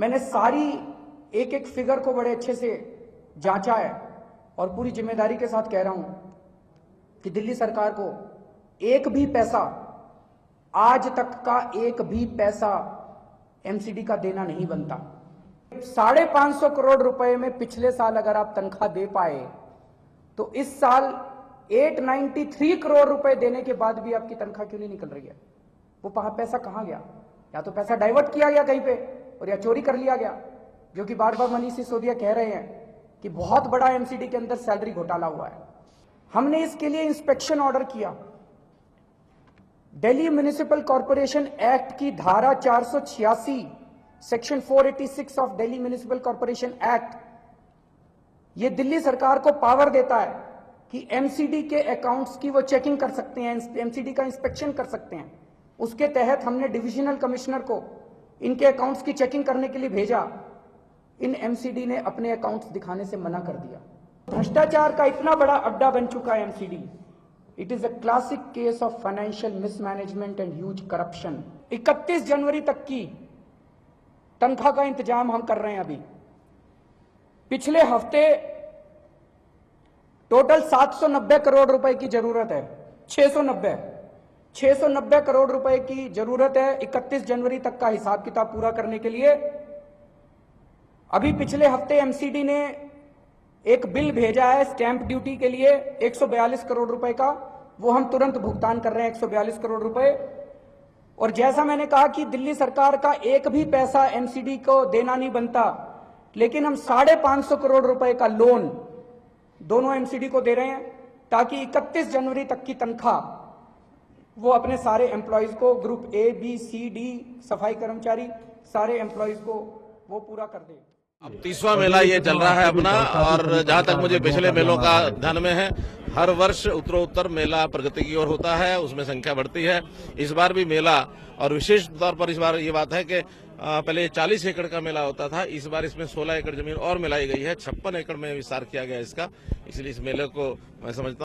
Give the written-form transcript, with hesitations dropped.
मैंने सारी एक एक फिगर को बड़े अच्छे से जांचा है और पूरी जिम्मेदारी के साथ कह रहा हूं कि दिल्ली सरकार को एक भी पैसा, आज तक का एक भी पैसा एमसीडी का देना नहीं बनता। 550 करोड़ रुपए में पिछले साल अगर आप तनख्वाह दे पाए तो इस साल 893 करोड़ रुपए देने के बाद भी आपकी तनख्वाह क्यों नहीं निकल रही है? वो पैसा कहां गया? या तो पैसा डाइवर्ट किया गया कहीं पे और या चोरी कर लिया गया, जो कि बार बार मनीष सिसोदिया कह रहे हैं कि बहुत बड़ा एमसीडी के अंदर सैलरी घोटाला हुआ है। हमने इसके लिए इंस्पेक्शन ऑर्डर किया। दिल्ली म्युनिसिपल कॉर्पोरेशन एक्ट की धारा 486 section 486 of Delhi municipal corporation act, ये दिल्ली सरकार को पावर देता है कि एमसीडी के अकाउंट्स की वो चेकिंग कर सकते हैं, एमसीडी का इंस्पेक्शन कर सकते हैं। उसके तहत हमने डिविजनल कमिश्नर को इनके अकाउंट्स की चेकिंग करने के लिए भेजा। इन एमसीडी ने अपने अकाउंट्स दिखाने से मना कर दिया। भ्रष्टाचार का इतना बड़ा अड्डा बन चुका है MCD. It is a classic case of financial mismanagement and huge corruption. 31 जनवरी तक की तनख्वाह का इंतजाम हम कर रहे हैं। अभी पिछले हफ्ते टोटल 790 करोड़ रुपए की जरूरत है। 690 करोड़ रुपए की जरूरत है 31 जनवरी तक का हिसाब किताब पूरा करने के लिए। अभी पिछले हफ्ते एमसीडी ने एक बिल भेजा है स्टैंप ड्यूटी के लिए 142 करोड़ रुपए का, वो हम तुरंत भुगतान कर रहे हैं 142 करोड़ रुपए। और जैसा मैंने कहा कि दिल्ली सरकार का एक भी पैसा एमसीडी को देना नहीं बनता, लेकिन हम 550 करोड़ रुपए का लोन दोनों एमसीडी को दे रहे हैं ताकि 31 जनवरी तक की तनख्वाह वो अपने सारे एम्प्लॉयज को, group A B C D, सफाई कर्मचारी, सारे एम्प्लॉयज को वो पूरा कर दे। अब 30वां मेला ये चल रहा है अपना, और जहां तक मुझे पिछले मेलों का ध्यान में है, हर वर्ष उत्तरोत्तर मेला प्रगति की ओर होता है, उसमें संख्या बढ़ती है। इस बार भी मेला, और विशेष तौर पर इस बार ये बात है कि पहले 40 एकड़ का मेला होता था, इस बार इसमें 16 एकड़ जमीन और मिलाई गई है, 56 एकड़ में विस्तार किया गया इसका। इसलिए इस मेले को मैं समझता